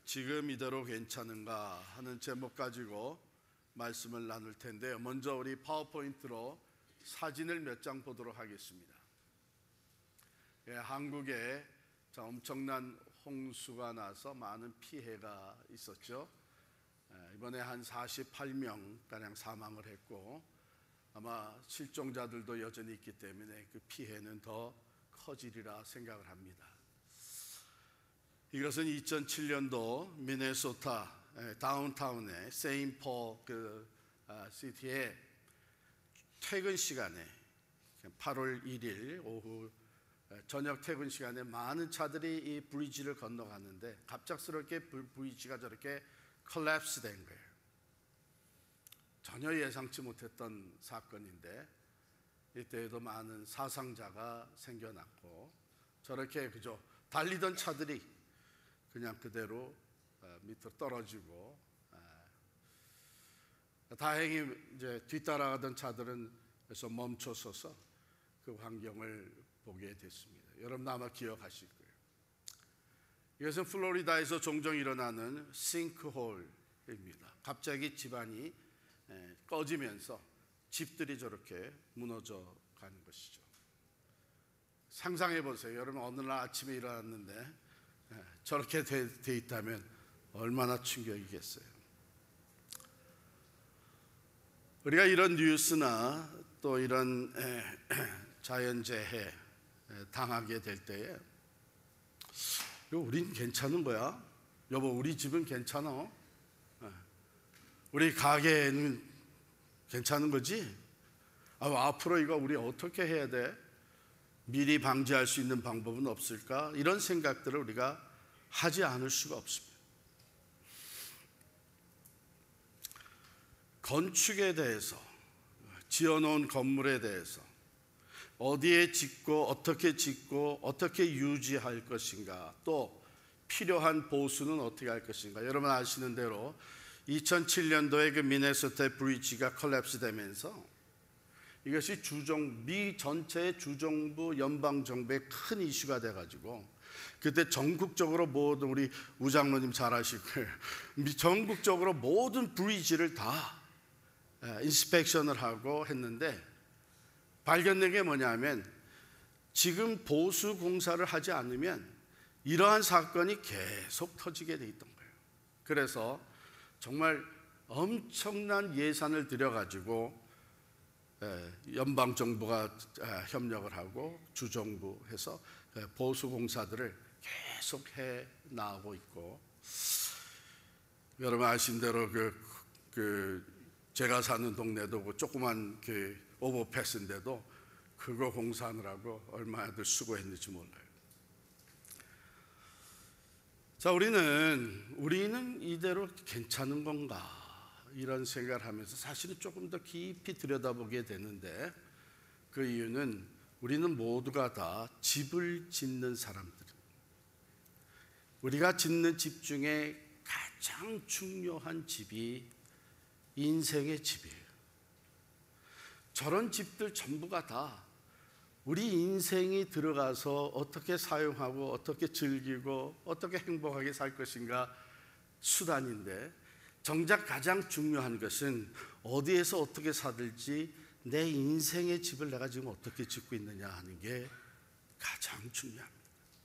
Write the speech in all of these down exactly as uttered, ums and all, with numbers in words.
지금 이대로 괜찮은가 하는 제목 가지고 말씀을 나눌 텐데요. 먼저 우리 파워포인트로 사진을 몇 장 보도록 하겠습니다. 예, 한국에 엄청난 홍수가 나서 많은 피해가 있었죠. 예, 이번에 한 사십팔 명가량 사망을 했고 아마 실종자들도 여전히 있기 때문에 그 피해는 더 커지리라 생각을 합니다. 이것은 이천칠 년도 미네소타 다운타운의 세인포 그 시티에 퇴근 시간에 팔월 일일 오후 저녁 퇴근 시간에 많은 차들이 이 브리지를 건너가는데 갑작스럽게 브리지가 저렇게 콜랩스 된 거예요. 전혀 예상치 못했던 사건인데 이때에도 많은 사상자가 생겨났고 저렇게 그저 달리던 차들이 그냥 그대로 밑으로 떨어지고, 다행히 이제 뒤따라가던 차들은 그래서 멈춰서서 그 광경을 보게 됐습니다. 여러분 아마 기억하실 거예요. 이것은 플로리다에서 종종 일어나는 싱크홀입니다. 갑자기 집안이 꺼지면서 집들이 저렇게 무너져 가는 것이죠. 상상해 보세요. 여러분 어느 날 아침에 일어났는데 저렇게 돼, 돼 있다면 얼마나 충격이겠어요. 우리가 이런 뉴스나 또 이런 에, 자연재해 당하게 될 때에 우린 괜찮은 거야? 여보 우리 집은 괜찮아? 우리 가게는 괜찮은 거지? 아, 앞으로 이거 우리 어떻게 해야 돼? 미리 방지할 수 있는 방법은 없을까? 이런 생각들을 우리가 하지 않을 수가 없습니다. 건축에 대해서, 지어놓은 건물에 대해서 어디에 짓고 어떻게 짓고 어떻게 유지할 것인가, 또 필요한 보수는 어떻게 할 것인가. 여러분 아시는 대로 이천칠 년도에 그 미네소타 브리지가 콜랩스 되면서 이것이 주정, 미 전체의 주정부 연방정부의 큰 이슈가 돼가지고 그때 전국적으로 모든, 우리 우장로님 잘 아실 거예요. 전국적으로 모든 브리지를 다 인스펙션을 하고 했는데 발견된 게 뭐냐면 지금 보수 공사를 하지 않으면 이러한 사건이 계속 터지게 돼 있던 거예요. 그래서 정말 엄청난 예산을 들여가지고 연방정부가 협력을 하고 주정부 해서 보수공사들을 계속 해 나가고 있고, 여러분 아신 대로 그, 그 제가 사는 동네도 그 조그만 그 오버패스인데도 그거 공사하느라고 얼마나 수고했는지 몰라요. 자, 우리는 우리는 이대로 괜찮은 건가? 이런 생각을 하면서 사실은 조금 더 깊이 들여다보게 되는데, 그 이유는 우리는 모두가 다 집을 짓는 사람들입니다. 우리가 짓는 집 중에 가장 중요한 집이 인생의 집이에요. 저런 집들 전부가 다 우리 인생이 들어가서 어떻게 사용하고 어떻게 즐기고 어떻게 행복하게 살 것인가 수단인데, 정작 가장 중요한 것은 어디에서 어떻게 살지, 내 인생의 집을 내가 지금 어떻게 짓고 있느냐 하는 게 가장 중요합니다.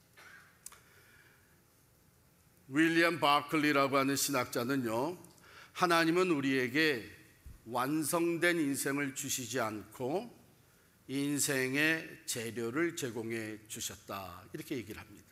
윌리엄 바클리라고 하는 신학자는요, 하나님은 우리에게 완성된 인생을 주시지 않고 인생의 재료를 제공해 주셨다, 이렇게 얘기를 합니다.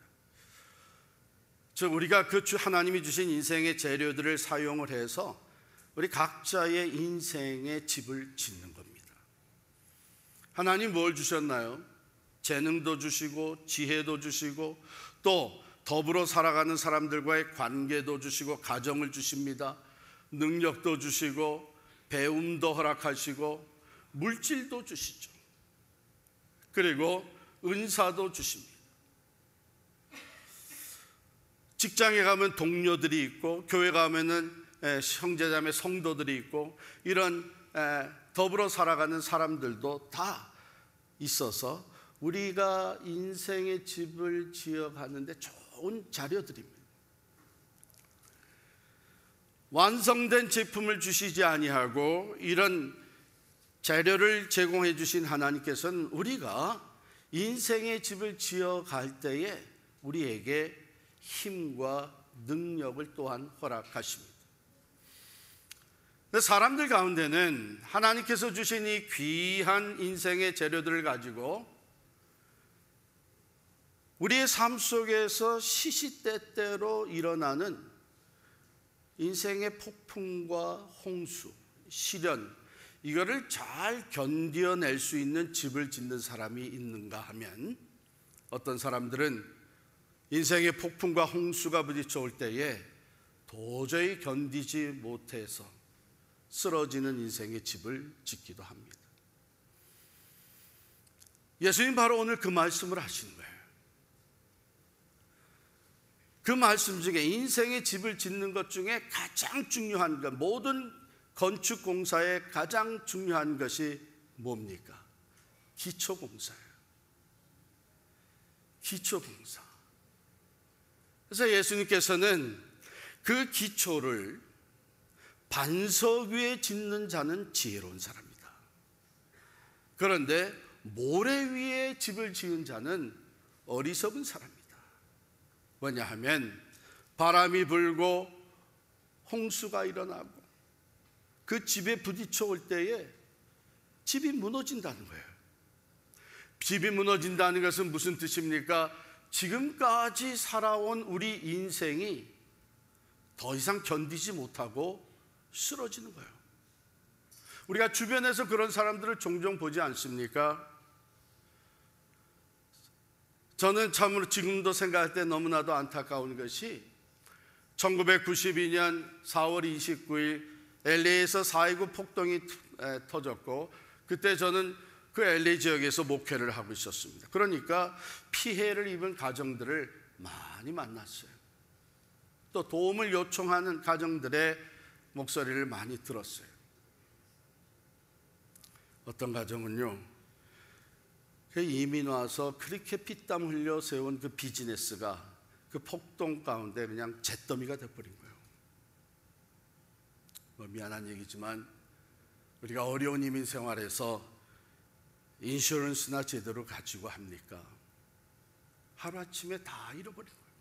즉 우리가 그 하나님이 주신 인생의 재료들을 사용을 해서 우리 각자의 인생의 집을 짓는 겁니다. 하나님 뭘 주셨나요? 재능도 주시고 지혜도 주시고 또 더불어 살아가는 사람들과의 관계도 주시고 가정을 주십니다. 능력도 주시고 배움도 허락하시고 물질도 주시죠. 그리고 은사도 주십니다. 직장에 가면 동료들이 있고 교회 가면은 형제자매 성도들이 있고 이런 더불어 살아가는 사람들도 다 있어서 우리가 인생의 집을 지어가는데 좋은 자료들입니다. 완성된 제품을 주시지 아니하고 이런 재료를 제공해 주신 하나님께서는 우리가 인생의 집을 지어갈 때에 우리에게 힘과 능력을 또한 허락하십니다. 사람들 가운데는 하나님께서 주신 이 귀한 인생의 재료들을 가지고 우리의 삶 속에서 시시때때로 일어나는 인생의 폭풍과 홍수, 시련, 이거를 잘 견뎌낼 수 있는 집을 짓는 사람이 있는가 하면, 어떤 사람들은 인생의 폭풍과 홍수가 부딪혀올 때에 도저히 견디지 못해서 쓰러지는 인생의 집을 짓기도 합니다. 예수님 바로 오늘 그 말씀을 하시는 거예요. 그 말씀 중에 인생의 집을 짓는 것 중에 가장 중요한 것, 모든 건축 공사에 가장 중요한 것이 뭡니까? 기초 공사예요. 기초 공사. 그래서 예수님께서는 그 기초를 반석 위에 짓는 자는 지혜로운 사람이다. 그런데 모래 위에 집을 지은 자는 어리석은 사람이다. 왜냐하면 바람이 불고 홍수가 일어나고 그 집에 부딪혀 올 때에 집이 무너진다는 거예요. 집이 무너진다는 것은 무슨 뜻입니까? 지금까지 살아온 우리 인생이 더 이상 견디지 못하고 쓰러지는 거예요. 우리가 주변에서 그런 사람들을 종종 보지 않습니까? 저는 참으로 지금도 생각할 때 너무나도 안타까운 것이 천구백구십이 년 사월 이십구일 엘에이에서 사 이구 폭동이 터졌고, 그때 저는 그 엘에이 지역에서 목회를 하고 있었습니다. 그러니까 피해를 입은 가정들을 많이 만났어요. 또 도움을 요청하는 가정들의 목소리를 많이 들었어요. 어떤 가정은요, 이민 와서 그렇게 피땀 흘려 세운 그 비즈니스가 그 폭동 가운데 그냥 잿더미가 돼버린 거예요. 뭐 미안한 얘기지만 우리가 어려운 이민 생활에서 인슈런스나 제대로 가지고 합니까? 하루아침에 다 잃어버린 거예요.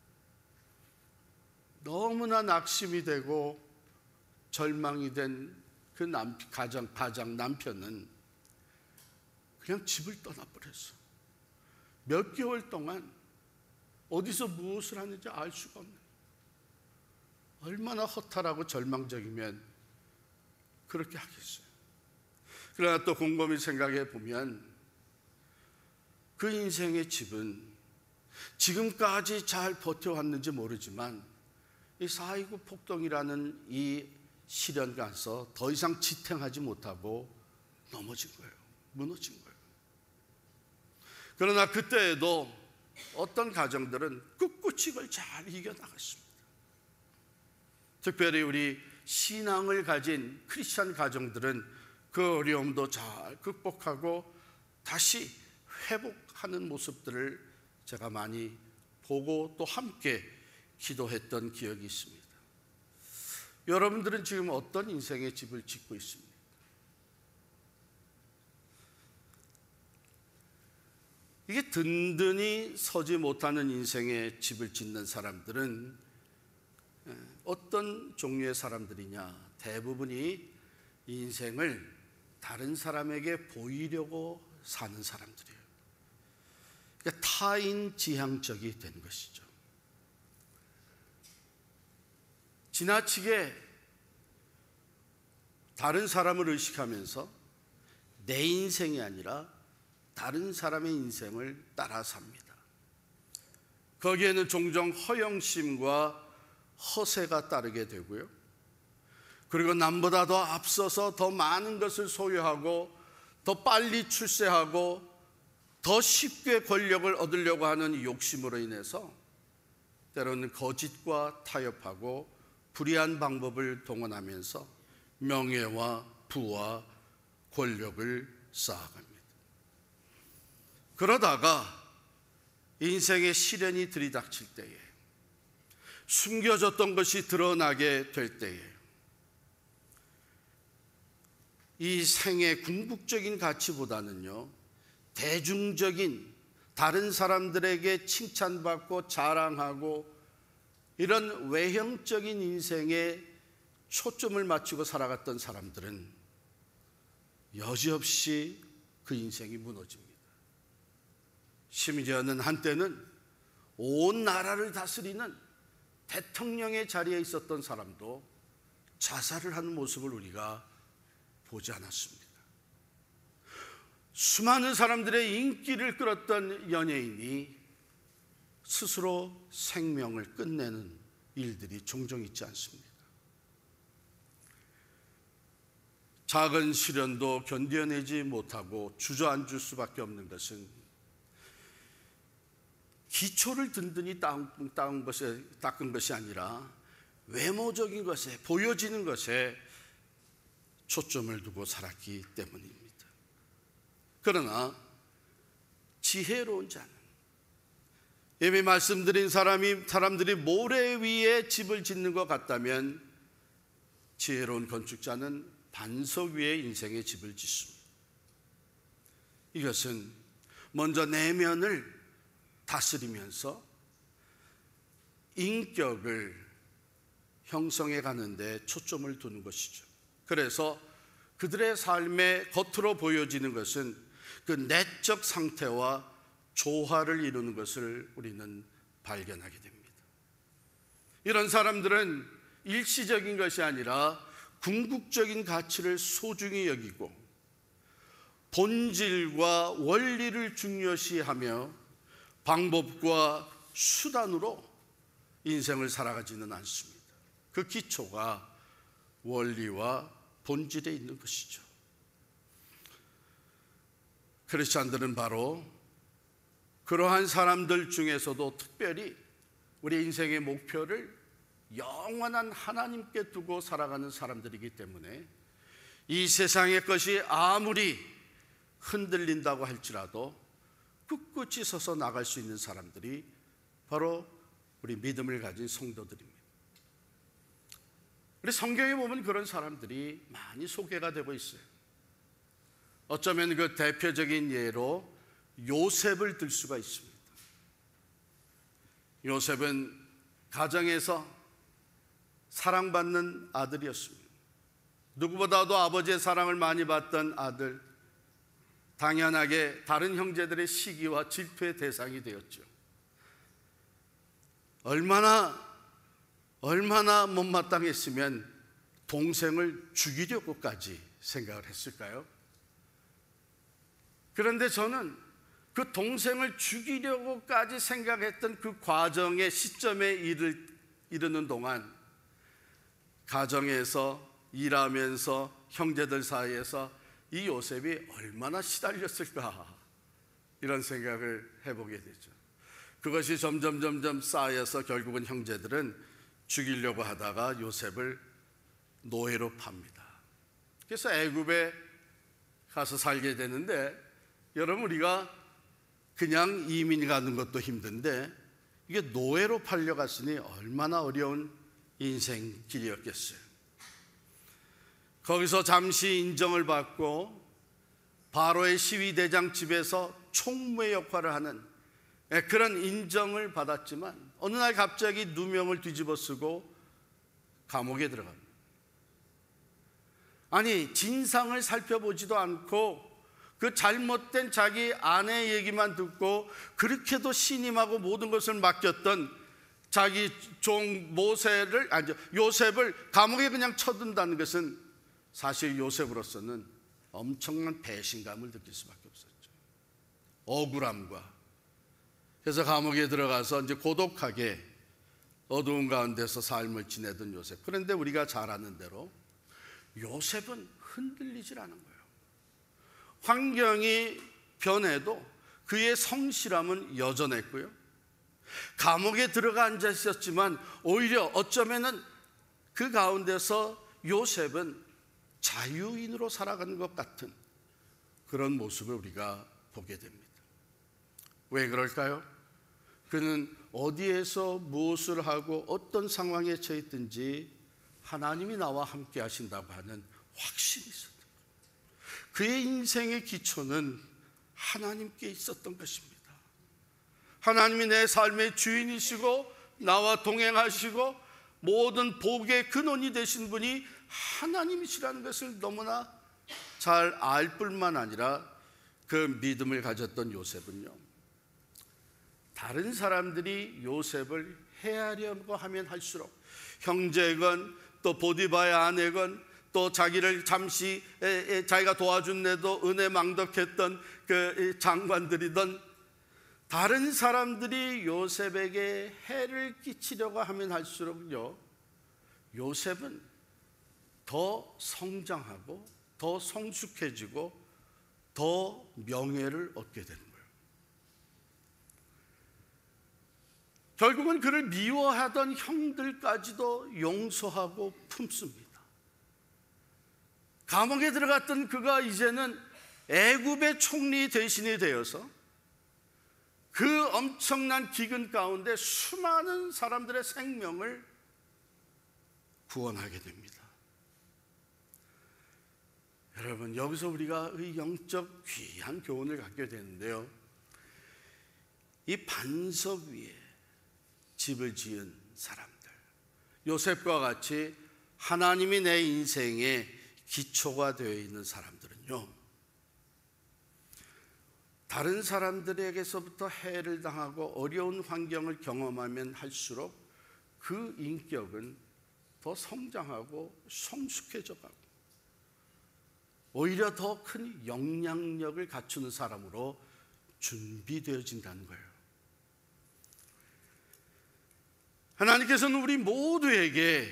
너무나 낙심이 되고 절망이 된 그 가장, 가장 남편은 그냥 집을 떠나버렸어. 몇 개월 동안 어디서 무엇을 하는지 알 수가 없는, 얼마나 허탈하고 절망적이면 그렇게 하겠어요. 그러나 또 곰곰이 생각해 보면 그 인생의 집은 지금까지 잘 버텨왔는지 모르지만 이 사 이구 폭동이라는 이 시련 가서 더 이상 지탱하지 못하고 넘어진 거예요. 무너진 거예요. 그러나 그때에도 어떤 가정들은 꿋꿋이 그걸 잘 이겨나갔습니다. 특별히 우리 신앙을 가진 크리스찬 가정들은 그 어려움도 잘 극복하고 다시 회복하는 모습들을 제가 많이 보고 또 함께 기도했던 기억이 있습니다. 여러분들은 지금 어떤 인생의 집을 짓고 있습니까? 이게 든든히 서지 못하는 인생의 집을 짓는 사람들은 어떤 종류의 사람들이냐? 대부분이 인생을 다른 사람에게 보이려고 사는 사람들이에요. 그러니까 타인 지향적이 된 것이죠. 지나치게 다른 사람을 의식하면서 내 인생이 아니라 다른 사람의 인생을 따라 삽니다. 거기에는 종종 허영심과 허세가 따르게 되고요. 그리고 남보다 더 앞서서 더 많은 것을 소유하고 더 빨리 출세하고 더 쉽게 권력을 얻으려고 하는 욕심으로 인해서 때로는 거짓과 타협하고 불의한 방법을 동원하면서 명예와 부와 권력을 쌓아갑니다. 그러다가 인생의 시련이 들이닥칠 때에, 숨겨졌던 것이 드러나게 될 때에 이 생의 궁극적인 가치보다는요, 대중적인 다른 사람들에게 칭찬받고 자랑하고 이런 외형적인 인생에 초점을 맞추고 살아갔던 사람들은 여지없이 그 인생이 무너집니다. 심지어는 한때는 온 나라를 다스리는 대통령의 자리에 있었던 사람도 자살을 하는 모습을 우리가 보지 않았습니다. 수많은 사람들의 인기를 끌었던 연예인이 스스로 생명을 끝내는 일들이 종종 있지 않습니까? 작은 시련도 견뎌내지 못하고 주저앉을 수밖에 없는 것은 기초를 든든히 닦은, 닦은, 것에, 닦은 것이 아니라 외모적인 것에, 보여지는 것에 초점을 두고 살았기 때문입니다. 그러나 지혜로운 자는, 이미 말씀드린 사람이, 사람들이 모래 위에 집을 짓는 것 같다면 지혜로운 건축자는 반석 위에 인생의 집을 짓습니다. 이것은 먼저 내면을 다스리면서 인격을 형성해 가는데 초점을 두는 것이죠. 그래서 그들의 삶의 겉으로 보여지는 것은 그 내적 상태와 조화를 이루는 것을 우리는 발견하게 됩니다. 이런 사람들은 일시적인 것이 아니라 궁극적인 가치를 소중히 여기고 본질과 원리를 중요시하며 방법과 수단으로 인생을 살아가지는 않습니다. 그 기초가 원리와 본질에 있는 것이죠. 크리스찬들은 바로 그러한 사람들 중에서도 특별히 우리 인생의 목표를 영원한 하나님께 두고 살아가는 사람들이기 때문에 이 세상의 것이 아무리 흔들린다고 할지라도 꿋꿋이 서서 나갈 수 있는 사람들이 바로 우리 믿음을 가진 성도들입니다. 우리 성경에 보면 그런 사람들이 많이 소개가 되고 있어요. 어쩌면 그 대표적인 예로 요셉을 들 수가 있습니다. 요셉은 가정에서 사랑받는 아들이었습니다. 누구보다도 아버지의 사랑을 많이 받던 아들, 당연하게 다른 형제들의 시기와 질투의 대상이 되었죠. 얼마나 얼마나 못마땅했으면 동생을 죽이려고까지 생각을 했을까요? 그런데 저는 그 동생을 죽이려고까지 생각했던 그 과정의 시점에 이를, 이르는 동안 가정에서 일하면서 형제들 사이에서 이 요셉이 얼마나 시달렸을까, 이런 생각을 해보게 되죠. 그것이 점점 점점 쌓여서 결국은 형제들은 죽이려고 하다가 요셉을 노예로 팝니다. 그래서 애굽에 가서 살게 되는데, 여러분, 우리가 그냥 이민 가는 것도 힘든데 이게 노예로 팔려갔으니 얼마나 어려운 인생길이었겠어요. 거기서 잠시 인정을 받고 바로의 시위대장 집에서 총무의 역할을 하는 그런 인정을 받았지만 어느 날 갑자기 누명을 뒤집어 쓰고 감옥에 들어갑니다. 아니, 진상을 살펴보지도 않고 그 잘못된 자기 아내 얘기만 듣고 그렇게도 신임하고 모든 것을 맡겼던 자기 종 모세를, 아니 요셉을 감옥에 그냥 쳐둔다는 것은 사실 요셉으로서는 엄청난 배신감을 느낄 수밖에 없었죠. 억울함과. 그래서 감옥에 들어가서 이제 고독하게 어두운 가운데서 삶을 지내던 요셉. 그런데 우리가 잘 아는 대로 요셉은 흔들리질 않은 거예요. 환경이 변해도 그의 성실함은 여전했고요. 감옥에 들어가 앉아 있었지만 오히려 어쩌면은 그 가운데서 요셉은 자유인으로 살아가는 것 같은 그런 모습을 우리가 보게 됩니다. 왜 그럴까요? 그는 어디에서 무엇을 하고 어떤 상황에 처했든지 하나님이 나와 함께 하신다고 하는 확신이 있었던 거예요. 그의 인생의 기초는 하나님께 있었던 것입니다. 하나님이 내 삶의 주인이시고 나와 동행하시고 모든 복의 근원이 되신 분이 하나님이시라는 것을 너무나 잘 알 뿐만 아니라 그 믿음을 가졌던 요셉은요, 다른 사람들이 요셉을 해하려고 하면 할수록 형제건 또 보디바의 아내건 또 자기를 잠시 자기가 도와준데도 은혜 망덕했던 그 장관들이던 다른 사람들이 요셉에게 해를 끼치려고 하면 할수록요, 요셉은 더 성장하고 더 성숙해지고 더 명예를 얻게 되는 거예요. 결국은 그를 미워하던 형들까지도 용서하고 품습니다. 감옥에 들어갔던 그가 이제는 애굽의 총리 대신이 되어서 그 엄청난 기근 가운데 수많은 사람들의 생명을 구원하게 됩니다. 여러분, 여기서 우리가 이 영적 귀한 교훈을 갖게 되는데요, 이 반석 위에 집을 지은 사람들, 요셉과 같이 하나님이 내 인생의 기초가 되어 있는 사람들은요, 다른 사람들에게서부터 해를 당하고 어려운 환경을 경험하면 할수록 그 인격은 더 성장하고 성숙해져 가고 오히려 더 큰 영향력을 갖추는 사람으로 준비되어진다는 거예요. 하나님께서는 우리 모두에게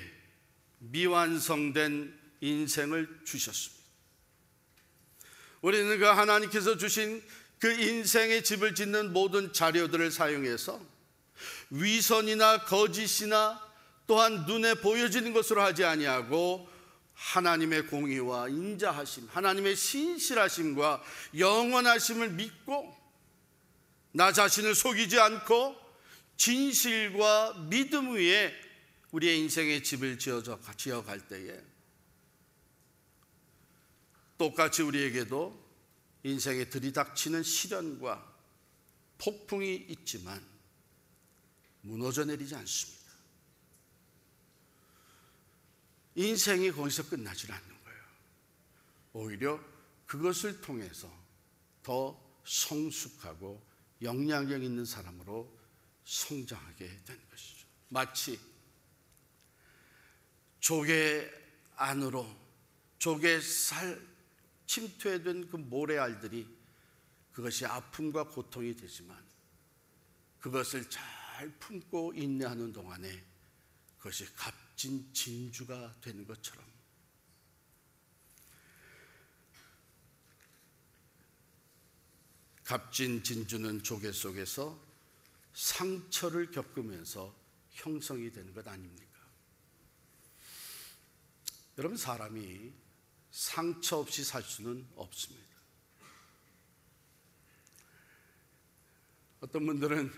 미완성된 인생을 주셨습니다. 우리는 그 하나님께서 주신 그 인생의 집을 짓는 모든 자료들을 사용해서 위선이나 거짓이나 또한 눈에 보여지는 것으로 하지 아니하고 하나님의 공의와 인자하심, 하나님의 신실하심과 영원하심을 믿고 나 자신을 속이지 않고 진실과 믿음 위에 우리의 인생의 집을 지어갈 때에 똑같이 우리에게도 인생에 들이닥치는 시련과 폭풍이 있지만 무너져 내리지 않습니다. 인생이 거기서 끝나지 않는 거예요. 오히려 그것을 통해서 더 성숙하고 영향력 있는 사람으로 성장하게 되는 것이죠. 마치 조개 안으로 조개 살 침투해된 그 모래알들이 그것이 아픔과 고통이 되지만 그것을 잘 품고 인내하는 동안에 그것이 값진 진주가 되는 것처럼 값진 진주는 조개 속에서 상처를 겪으면서 형성이 되는 것 아닙니까? 여러분, 사람이 상처 없이 살 수는 없습니다. 어떤 분들은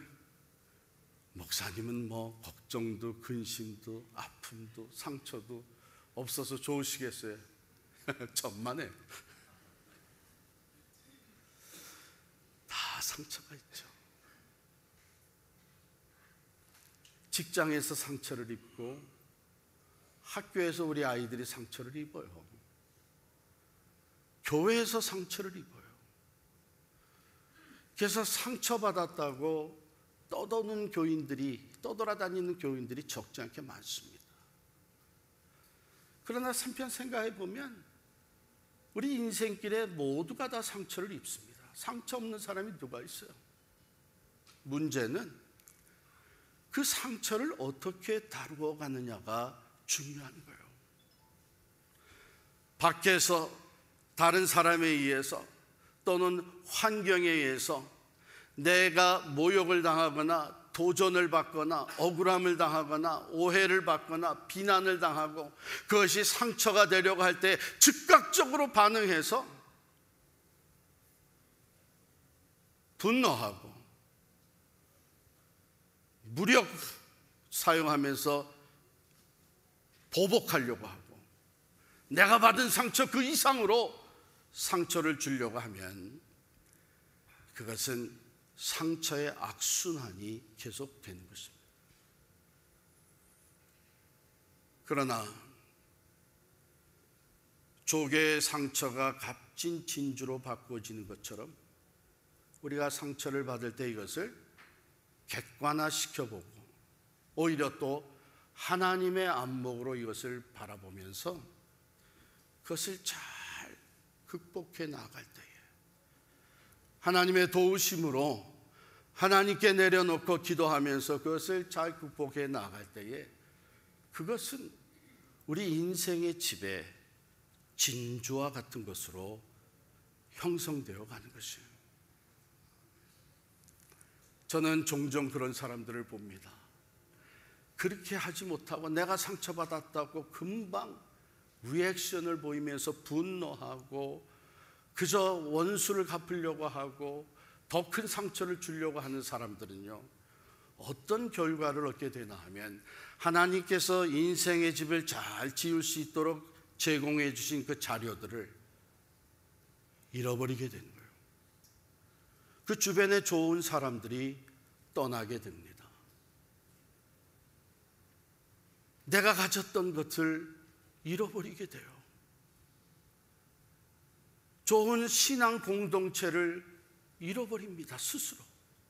목사님은 뭐 걱정도 근심도 아픔도 상처도 없어서 좋으시겠어요? 천만에요. 다 상처가 있죠. 직장에서 상처를 입고 학교에서 우리 아이들이 상처를 입어요. 교회에서 상처를 입어요. 그래서 상처받았다고 떠도는 교인들이, 떠돌아다니는 교인들이 적지 않게 많습니다. 그러나 한편 생각해 보면 우리 인생길에 모두가 다 상처를 입습니다. 상처 없는 사람이 누가 있어요? 문제는 그 상처를 어떻게 다루어 가느냐가 중요한 거예요. 밖에서 다른 사람에 의해서 또는 환경에 의해서 내가 모욕을 당하거나 도전을 받거나 억울함을 당하거나 오해를 받거나 비난을 당하고 그것이 상처가 되려고 할 때 즉각적으로 반응해서 분노하고 무력 사용하면서 보복하려고 하고 내가 받은 상처 그 이상으로 상처를 주려고 하면 그것은 상처의 악순환이 계속되는 것입니다. 그러나 조개의 상처가 값진 진주로 바꿔지는 것처럼 우리가 상처를 받을 때 이것을 객관화시켜보고 오히려 또 하나님의 안목으로 이것을 바라보면서 그것을 잘 극복해 나갈 때에 하나님의 도우심으로 하나님께 내려놓고 기도하면서 그것을 잘 극복해 나갈 때에 그것은 우리 인생의 집에 진주와 같은 것으로 형성되어 가는 것이에요. 저는 종종 그런 사람들을 봅니다. 그렇게 하지 못하고 내가 상처받았다고 금방 리액션을 보이면서 분노하고 그저 원수를 갚으려고 하고 더 큰 상처를 주려고 하는 사람들은요, 어떤 결과를 얻게 되나 하면 하나님께서 인생의 집을 잘 지을 수 있도록 제공해 주신 그 자료들을 잃어버리게 되는 거예요. 그 주변에 좋은 사람들이 떠나게 됩니다. 내가 가졌던 것을 잃어버리게 돼요. 좋은 신앙 공동체를 잃어버립니다. 스스로.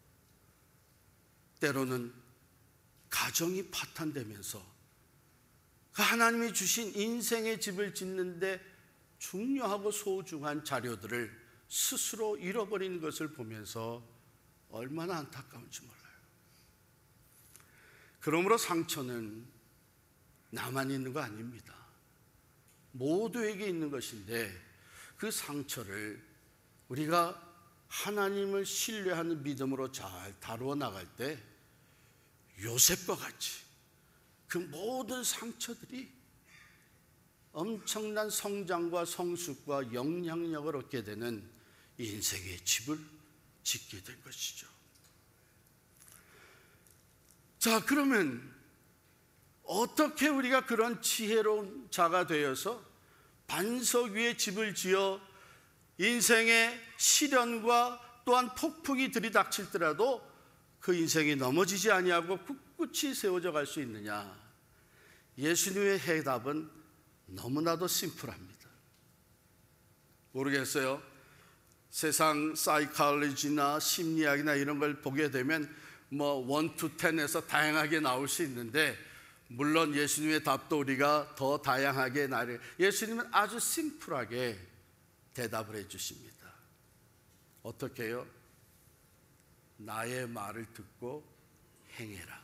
때로는 가정이 파탄되면서 하나님이 주신 인생의 집을 짓는데 중요하고 소중한 자료들을 스스로 잃어버리는 것을 보면서 얼마나 안타까운지 몰라요. 그러므로 상처는 나만 있는 거 아닙니다. 모두에게 있는 것인데 그 상처를 우리가 하나님을 신뢰하는 믿음으로 잘 다루어 나갈 때 요셉과 같이 그 모든 상처들이 엄청난 성장과 성숙과 영향력을 얻게 되는 인생의 집을 짓게 된 것이죠. 자, 그러면 어떻게 우리가 그런 지혜로운 자가 되어서 반석 위에 집을 지어 인생의 시련과 또한 폭풍이 들이닥칠더라도 그 인생이 넘어지지 아니하고 꿋꿋이 세워져 갈 수 있느냐? 예수님의 해답은 너무나도 심플합니다. 모르겠어요. 세상 사이콜로지나 심리학이나 이런 걸 보게 되면 뭐 원 투 텐에서 다양하게 나올 수 있는데 물론 예수님의 답도 우리가 더 다양하게 나를 예수님은 아주 심플하게 대답을 해 주십니다. 어떻게 해요? 나의 말을 듣고 행해라.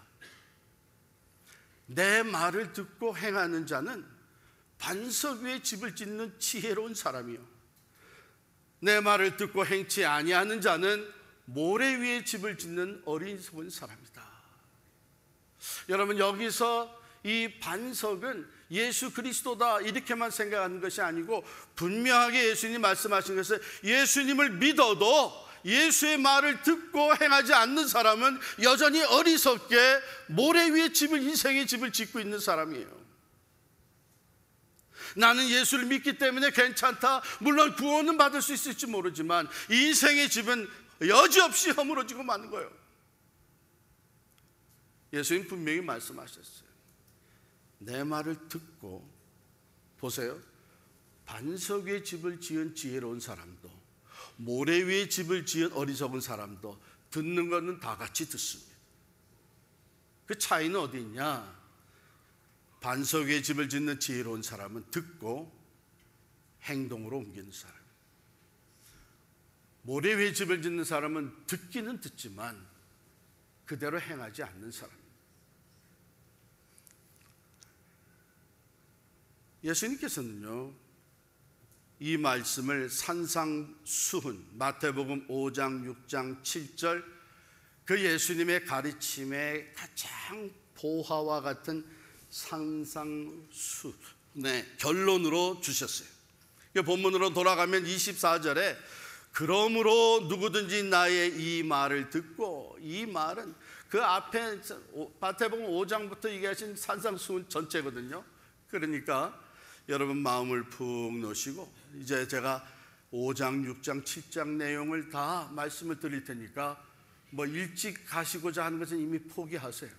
내 말을 듣고 행하는 자는 반석 위에 집을 짓는 지혜로운 사람이요, 내 말을 듣고 행치 아니하는 자는 모래 위에 집을 짓는 어리석은 사람이다. 여러분, 여기서 이 반석은 예수 그리스도다 이렇게만 생각하는 것이 아니고 분명하게 예수님이 말씀하신 것은 예수님을 믿어도 예수의 말을 듣고 행하지 않는 사람은 여전히 어리석게 모래 위에 집을, 인생의 집을 짓고 있는 사람이에요. 나는 예수를 믿기 때문에 괜찮다, 물론 구원은 받을 수 있을지 모르지만 인생의 집은 여지없이 허물어지고 마는 거예요. 예수님 분명히 말씀하셨어요. 내 말을 듣고, 보세요, 반석 위에 집을 지은 지혜로운 사람도 모래 위에 집을 지은 어리석은 사람도 듣는 것은 다 같이 듣습니다. 그 차이는 어디 있냐? 반석 위에 집을 짓는 지혜로운 사람은 듣고 행동으로 옮기는 사람, 모래 위에 집을 짓는 사람은 듣기는 듣지만 그대로 행하지 않는 사람. 예수님께서는요, 이 말씀을 산상수훈, 마태복음 오 장 육 장 칠 절, 그 예수님의 가르침의 가장 보화와 같은 산상수훈의 결론으로 주셨어요. 본문으로 돌아가면 이십사 절에 그러므로 누구든지 나의 이 말을 듣고, 이 말은 그 앞에 마태복음 오 장부터 얘기하신 산상수훈 전체거든요. 그러니까 여러분 마음을 푹 놓으시고 이제 제가 오 장, 육 장, 칠 장 내용을 다 말씀을 드릴 테니까 뭐 일찍 가시고자 하는 것은 이미 포기하세요.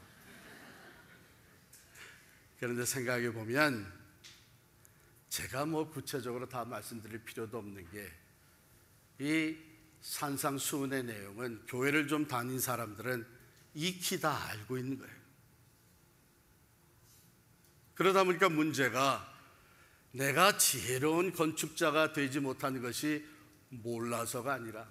그런데 생각해 보면 제가 뭐 구체적으로 다 말씀드릴 필요도 없는 게, 이 산상수훈의 내용은 교회를 좀 다닌 사람들은 익히 다 알고 있는 거예요. 그러다 보니까 문제가 내가 지혜로운 건축자가 되지 못하는 것이 몰라서가 아니라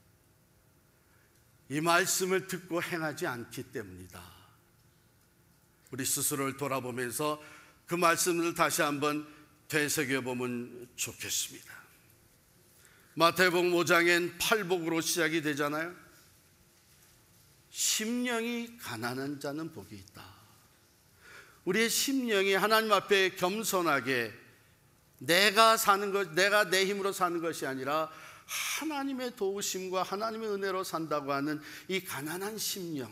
이 말씀을 듣고 행하지 않기 때문이다. 우리 스스로를 돌아보면서 그 말씀을 다시 한번 되새겨보면 좋겠습니다. 마태복음 오 장엔 팔복으로 시작이 되잖아요. 심령이 가난한 자는 복이 있다. 우리의 심령이 하나님 앞에 겸손하게 내가 사는 것, 내가 내 힘으로 사는 것이 아니라 하나님의 도우심과 하나님의 은혜로 산다고 하는 이 가난한 심령,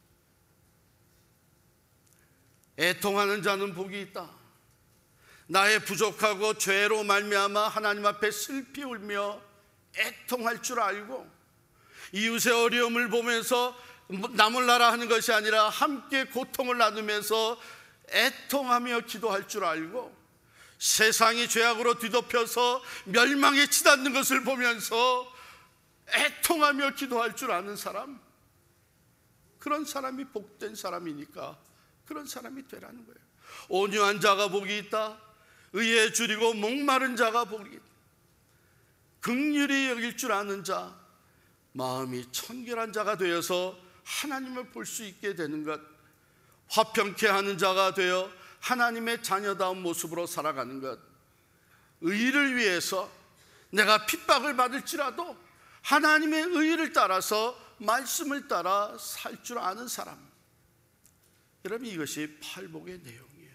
애통하는 자는 복이 있다. 나의 부족하고 죄로 말미암아 하나님 앞에 슬피 울며 애통할 줄 알고, 이웃의 어려움을 보면서 나몰라라 하는 것이 아니라 함께 고통을 나누면서 애통하며 기도할 줄 알고, 세상이 죄악으로 뒤덮여서 멸망에 치닫는 것을 보면서 애통하며 기도할 줄 아는 사람, 그런 사람이 복된 사람이니까 그런 사람이 되라는 거예요. 온유한 자가 복이 있다. 의에 줄이고 목마른 자가 복이 있다. 긍휼히 여길 줄 아는 자, 마음이 청결한 자가 되어서 하나님을 볼 수 있게 되는 것, 화평케 하는 자가 되어 하나님의 자녀다운 모습으로 살아가는 것, 의를 위해서 내가 핍박을 받을지라도 하나님의 의를 따라서 말씀을 따라 살 줄 아는 사람, 여러분, 이것이 팔복의 내용이에요.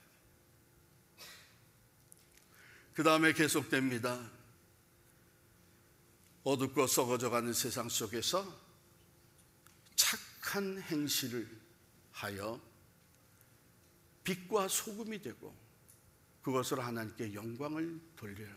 그 다음에 계속됩니다. 어둡고 썩어져가는 세상 속에서 착한 행실을 하여 빛과 소금이 되고 그것으로 하나님께 영광을 돌리라.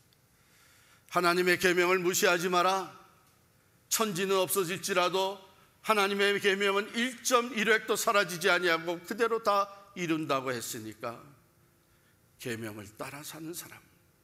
하나님의 계명을 무시하지 마라. 천지는 없어질지라도 하나님의 계명은 일 점 일 획도 사라지지 아니하고 그대로 다 이룬다고 했으니까 계명을 따라 사는 사람,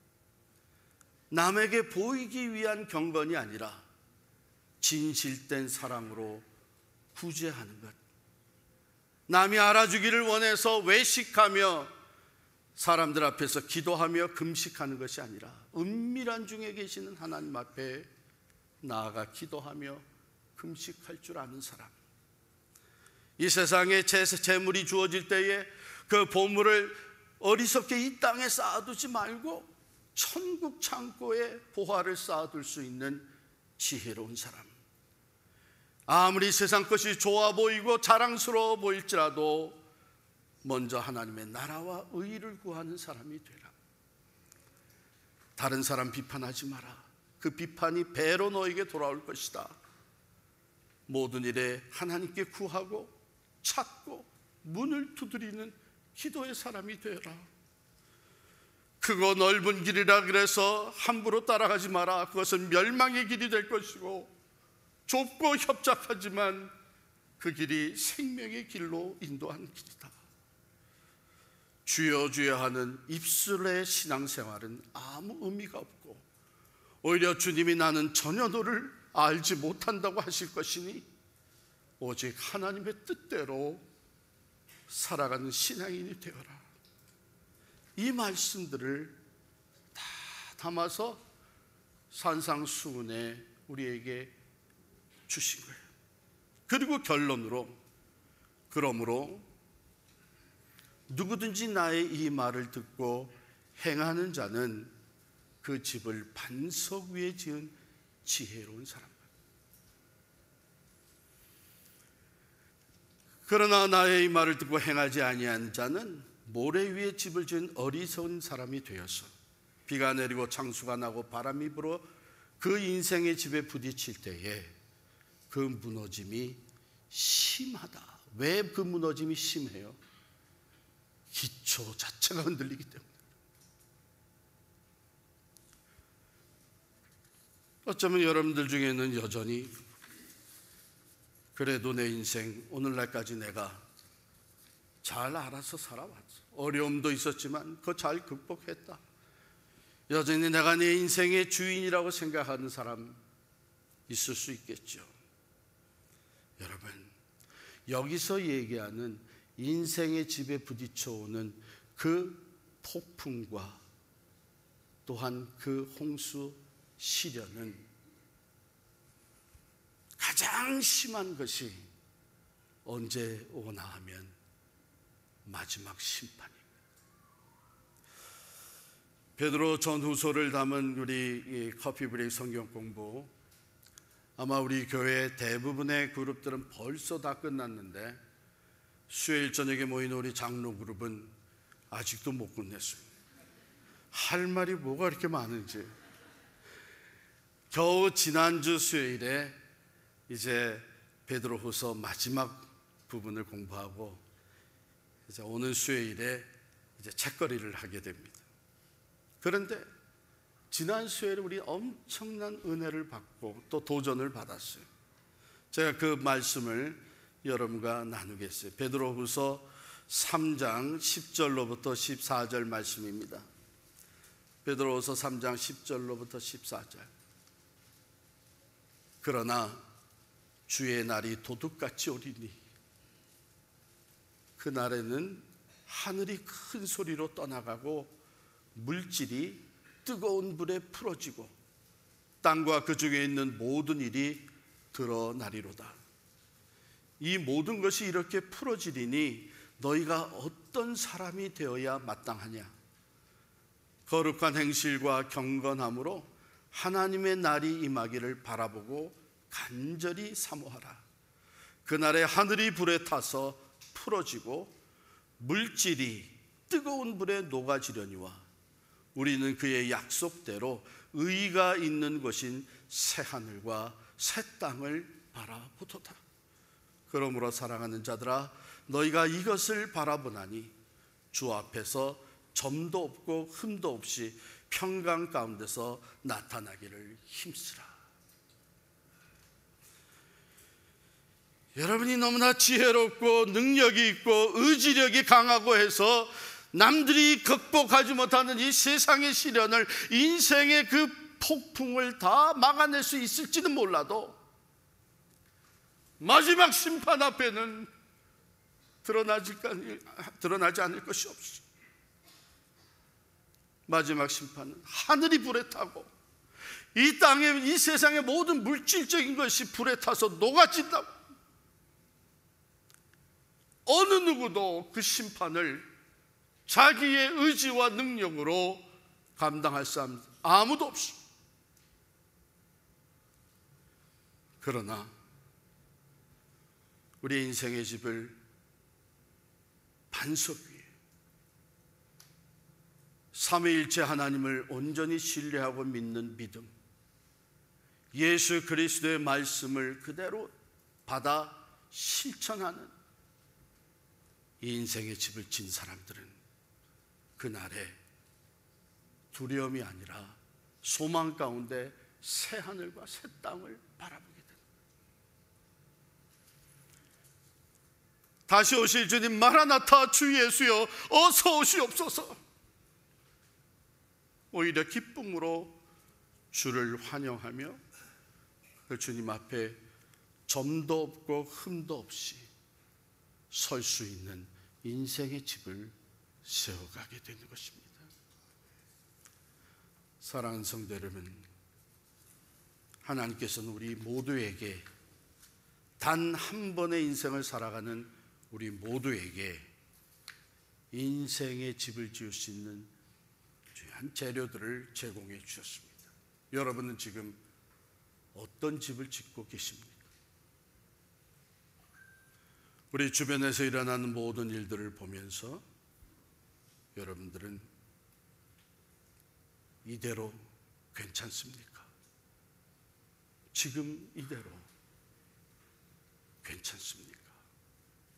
남에게 보이기 위한 경건이 아니라 진실된 사랑으로 구제하는 것, 남이 알아주기를 원해서 외식하며 사람들 앞에서 기도하며 금식하는 것이 아니라 은밀한 중에 계시는 하나님 앞에 나아가 기도하며 금식할 줄 아는 사람, 이 세상에 재물이 주어질 때에 그 보물을 어리석게 이 땅에 쌓아두지 말고 천국 창고에 보화를 쌓아둘 수 있는 지혜로운 사람, 아무리 세상 것이 좋아 보이고 자랑스러워 보일지라도 먼저 하나님의 나라와 의를 구하는 사람이 되라. 다른 사람 비판하지 마라. 그 비판이 배로 너에게 돌아올 것이다. 모든 일에 하나님께 구하고 찾고 문을 두드리는 기도의 사람이 되라. 크고 넓은 길이라 그래서 함부로 따라가지 마라. 그것은 멸망의 길이 될 것이고, 좁고 협착하지만 그 길이 생명의 길로 인도하는 길이다. 주여 주여 하는 입술의 신앙생활은 아무 의미가 없고, 오히려 주님이 나는 전혀 너를 알지 못한다고 하실 것이니 오직 하나님의 뜻대로 살아가는 신앙인이 되어라. 이 말씀들을 다 담아서 산상수훈에 우리에게 주신 거예요. 그리고 결론으로, 그러므로 누구든지 나의 이 말을 듣고 행하는 자는 그 집을 반석 위에 지은 지혜로운 사람, 그러나 나의 이 말을 듣고 행하지 아니한 자는 모래 위에 집을 지은 어리석은 사람이 되어서 비가 내리고 창수가 나고 바람이 불어 그 인생의 집에 부딪힐 때에 그 무너짐이 심하다. 왜 그 무너짐이 심해요? 기초 자체가 흔들리기 때문에. 어쩌면 여러분들 중에는 여전히 그래도 내 인생 오늘날까지 내가 잘 알아서 살아왔어. 어려움도 있었지만 그거 잘 극복했다. 여전히 내가 내 인생의 주인이라고 생각하는 사람 있을 수 있겠죠. 여러분, 여기서 얘기하는 인생의 집에 부딪혀오는 그 폭풍과 또한 그 홍수 시련은 가장 심한 것이 언제 오나 하면 마지막 심판입니다. 베드로 전후서를 담은 우리 커피 브레이크 성경 공부, 아마 우리 교회 대부분의 그룹들은 벌써 다 끝났는데 수요일 저녁에 모인 우리 장로 그룹은 아직도 못 끝냈습니다. 할 말이 뭐가 이렇게 많은지. 겨우 지난주 수요일에 이제 베드로후서 마지막 부분을 공부하고 이제 오늘 수요일에 이제 책거리를 하게 됩니다. 그런데 지난 수요일에 우리 엄청난 은혜를 받고 또 도전을 받았어요. 제가 그 말씀을 여러분과 나누겠어요. 베드로후서 삼 장 십 절로부터 십사 절 말씀입니다. 베드로후서 삼 장 십 절로부터 십사 절. 그러나 주의 날이 도둑같이 오리니 그 날에는 하늘이 큰 소리로 떠나가고 물질이 뜨거운 불에 풀어지고 땅과 그 중에 있는 모든 일이 드러나리로다. 이 모든 것이 이렇게 풀어지리니 너희가 어떤 사람이 되어야 마땅하냐? 거룩한 행실과 경건함으로 하나님의 날이 임하기를 바라보고 간절히 사모하라. 그날에 하늘이 불에 타서 풀어지고 물질이 뜨거운 불에 녹아지려니와 우리는 그의 약속대로 의가 있는 곳인 새 하늘과 새 땅을 바라보도다. 그러므로 사랑하는 자들아, 너희가 이것을 바라보나니 주 앞에서 점도 없고 흠도 없이 평강 가운데서 나타나기를 힘쓰라. 여러분이 너무나 지혜롭고 능력이 있고 의지력이 강하고 해서 남들이 극복하지 못하는 이 세상의 시련을, 인생의 그 폭풍을 다 막아낼 수 있을지는 몰라도 마지막 심판 앞에는 드러나지, 드러나지 않을 것이 없어. 마지막 심판은 하늘이 불에 타고 이 땅에, 이 세상의 모든 물질적인 것이 불에 타서 녹아진다고. 어느 누구도 그 심판을 자기의 의지와 능력으로 감당할 사람 아무도 없어. 그러나 우리 인생의 집을 반석 위에 삼위일체 하나님을 온전히 신뢰하고 믿는 믿음, 예수 그리스도의 말씀을 그대로 받아 실천하는 이 인생의 집을 진 사람들은 그날에 두려움이 아니라 소망 가운데 새 하늘과 새 땅을 바라보게 됩니다. 다시 오실 주님 마라나타 주 예수여 어서 오시옵소서. 오히려 기쁨으로 주를 환영하며 그 주님 앞에 점도 없고 흠도 없이 설 수 있는 인생의 집을 세워가게 되는 것입니다. 사랑하는 성도 여러분, 하나님께서는 우리 모두에게, 단 한 번의 인생을 살아가는 우리 모두에게 인생의 집을 지을 수 있는 귀한 재료들을 제공해 주셨습니다. 여러분은 지금 어떤 집을 짓고 계십니까? 우리 주변에서 일어나는 모든 일들을 보면서 여러분들은 이대로 괜찮습니까? 지금 이대로 괜찮습니까?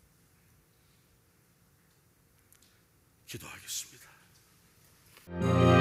기도하겠습니다.